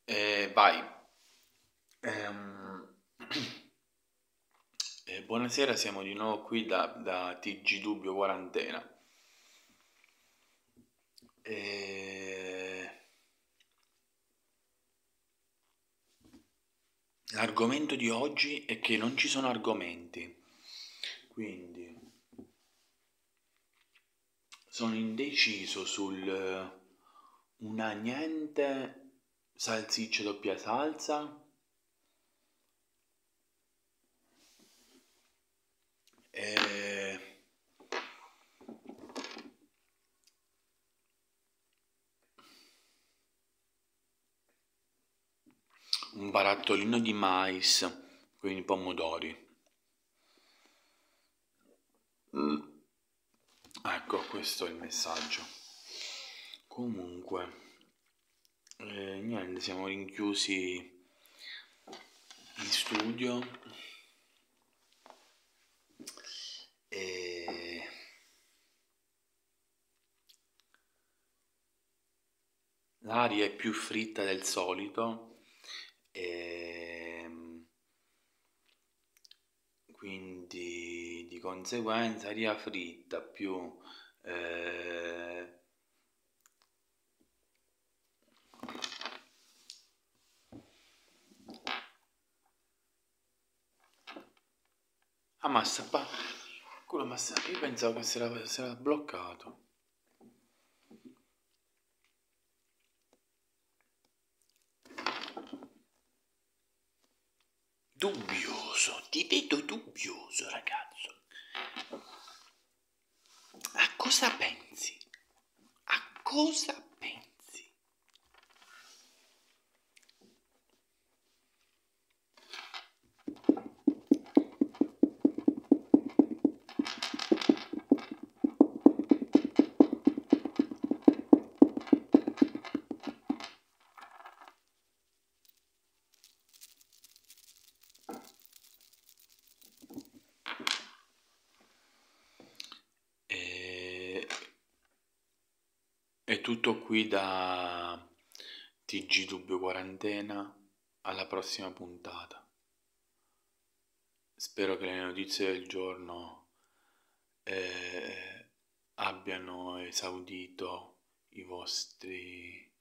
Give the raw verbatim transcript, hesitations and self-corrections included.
Eh, vai. Ehm, eh, buonasera, siamo di nuovo qui da, da T G Dubbio Quarantena. Eh, L'argomento di oggi è che non ci sono argomenti, quindi sono indeciso sul eh, una niente salsiccia doppia salsa e un barattolino di mais con i pomodori. Mm. Ecco, questo è il messaggio. Comunque, eh, niente, siamo rinchiusi in studio e l'aria è più fritta del solito e quindi di conseguenza aria fritta più eh, ah, ma sta pa- quello, ma sta- io pensavo che si era, si era bloccato. Dubbioso, ti vedo dubbioso, ragazzo. A cosa pensi? A cosa pensi? E... È tutto qui da T G Dubbio Quarantena. Alla prossima puntata. Spero che le notizie del giorno eh, abbiano esaudito i vostri